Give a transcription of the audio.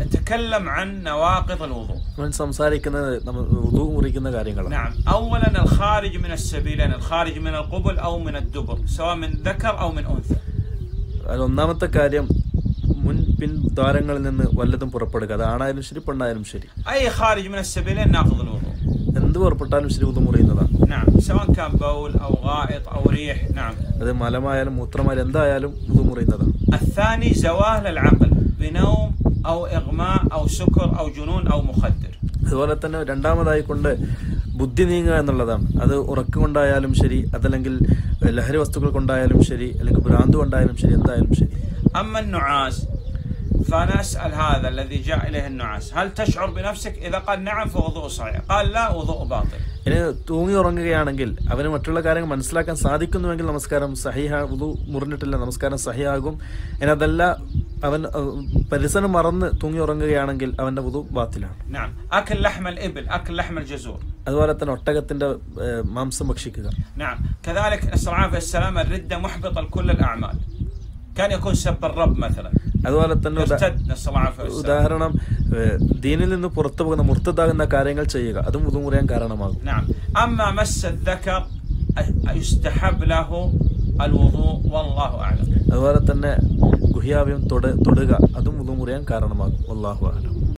نتكلم عن نواقض الوضوء. نعم. أولا الخارج من السبيلين، الخارج من القبل أو من الدبر، سواء من ذكر أو من أنثى. ഒന്നാമത്തെ കാര്യം മുൻ പിൻ ദ്വാരങ്ങളിൽ നിന്ന് വല്ലതും പുറപ്പെടുക, അത് ആണായാലും ശരി പെണ്ണായാലും ശരി. أي خارج من السبيلين ناقض الوضوء. എന്ത് പുറപ്പെട്ടാലും ശരി വുദു മുറിയുന്നതാണ്. نعم. سواء كان بول أو غائط أو ريح. نعم. അത് മലമായാലും മൂത്രമായാലും എന്തായാലും വുദു മുറിയുന്നതാണ്. الثاني زوال العقل بنوم أو إغماء أو سكر أو جنون أو مخدر. അതുപോലെ തന്നെ രണ്ടാമതായിക്കൊണ്ട് ബുദ്ധി നീങ്ങുക എന്നുള്ളതാണ്. അത് ഉറക്കുകൊണ്ടായാലും ശരി, അതല്ലെങ്കിൽ ലഹരി വസ്തുക്കൾ കൊണ്ടായാലും ശരി, അല്ലെങ്കിൽ ഭ്രാന്ത് കൊണ്ടായാലും ശരി, എന്തായാലും ശരി. أما النعاس فنسأل هذا الذي جاء إليه النعاس هل تشعر بنفسك؟ إذا قال نعم فوضوء صحيح، قال لا وضوء باطل. ഇനി തൂങ്ങി ഉറങ്ങുകയാണെങ്കിൽ അവന് മറ്റുള്ള കാര്യങ്ങൾ മനസ്സിലാക്കാൻ സാധിക്കുന്നുവെങ്കിൽ നമസ്കാരം സഹിഹ, വുദു മുറിഞ്ഞിട്ടില്ല, നമസ്കാരം സഹിയാകും. ഇനി അതല്ല അവൻ പരിസരം മറന്ന് തൂങ്ങി ഉറങ്ങുകയാണെങ്കിൽ അവന്റെ വുദു ബാത്തിലാണ്. نعم. أكل لحم الإبل، أكل لحم الجزور. അതുപോലെ തന്നെ ഒട്ടകത്തിന്റെ മാംസം ഭക്ഷിക്കുക. نعم. كذلك نسأل الله العافية والسلامة الردة محبطة لكل الأعمال. كان يكون سب الرب مثلا. അതുപോലെ തന്നെ ഉദാഹരണം ദീനിൽ നിന്ന് പുറത്തു പോകുന്ന മുർത്തദാകുന്ന കാര്യങ്ങൾ ചെയ്യുക, അതും വുദു മുറിയാൻ കാരണമാകും. نعم. أما مس الذكر يستحب له الوضوء والله أعلم. അതുപോലെ തന്നെ ഗുഹ്യാവയം തൊടുക, അതും വുദു മുറിയാൻ കാരണമാകും. വല്ലാഹു അഅലം.